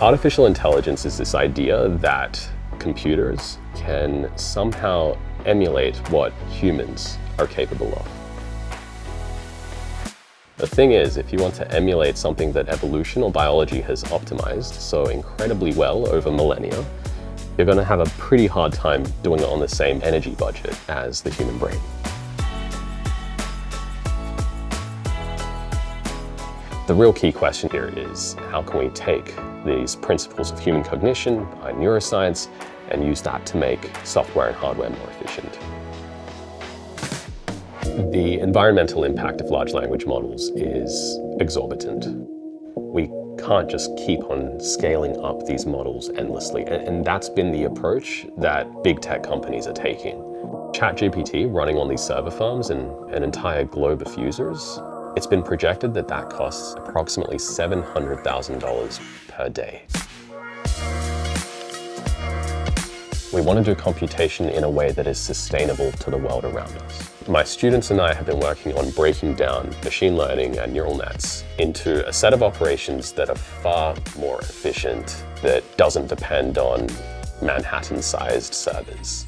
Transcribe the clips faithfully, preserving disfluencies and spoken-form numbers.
Artificial intelligence is this idea that computers can somehow emulate what humans are capable of. The thing is, if you want to emulate something that evolution or biology has optimized so incredibly well over millennia, you're going to have a pretty hard time doing it on the same energy budget as the human brain. The real key question here is, how can we take these principles of human cognition, by neuroscience, and use that to make software and hardware more efficient? The environmental impact of large language models is exorbitant. We can't just keep on scaling up these models endlessly, and that's been the approach that big tech companies are taking. ChatGPT running on these server farms and an entire globe of users, it's been projected that that costs approximately seven hundred thousand dollars per day. We want to do computation in a way that is sustainable to the world around us. My students and I have been working on breaking down machine learning and neural nets into a set of operations that are far more efficient, that doesn't depend on Manhattan-sized servers.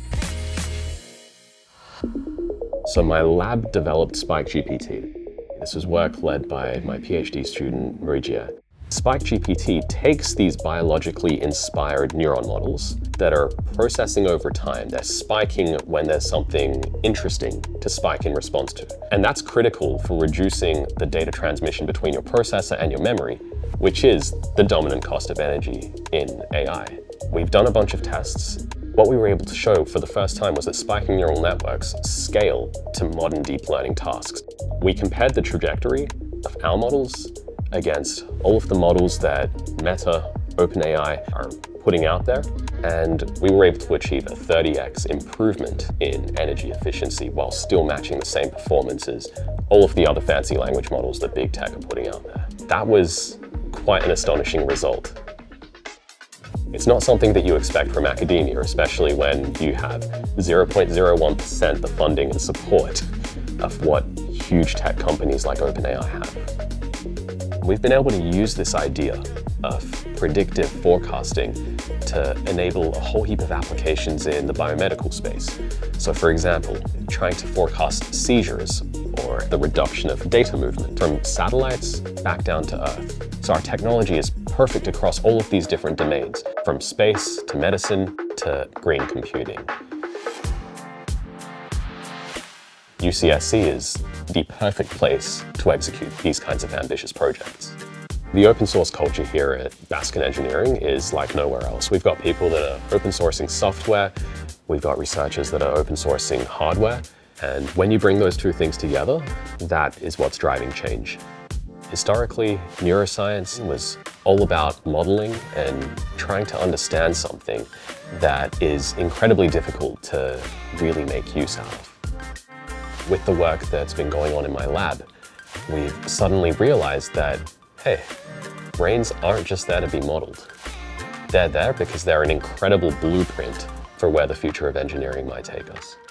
So my lab developed Spike G P T. This was work led by my PhD student, Maria. Spike G P T takes these biologically inspired neuron models that are processing over time. They're spiking when there's something interesting to spike in response to. And that's critical for reducing the data transmission between your processor and your memory, which is the dominant cost of energy in A I. We've done a bunch of tests. What we were able to show for the first time was that spiking neural networks scale to modern deep learning tasks. We compared the trajectory of our models against all of the models that Meta, OpenAI are putting out there, and we were able to achieve a thirty X improvement in energy efficiency while still matching the same performance as all of the other fancy language models that big tech are putting out there. That was quite an astonishing result. It's not something that you expect from academia, especially when you have zero point zero one percent the funding and support of what huge tech companies like OpenAI have. We've been able to use this idea of predictive forecasting to enable a whole heap of applications in the biomedical space. So for example, trying to forecast seizures or the reduction of data movement from satellites back down to Earth. So our technology is perfect across all of these different domains, from space to medicine to green computing. U C S C is the perfect place to execute these kinds of ambitious projects. The open source culture here at Baskin Engineering is like nowhere else. We've got people that are open sourcing software, we've got researchers that are open sourcing hardware, and when you bring those two things together, that is what's driving change. Historically, neuroscience was all about modeling and trying to understand something that is incredibly difficult to really make use out of. With the work that's been going on in my lab, we've suddenly realized that, hey, brains aren't just there to be modeled. They're there because they're an incredible blueprint for where the future of engineering might take us.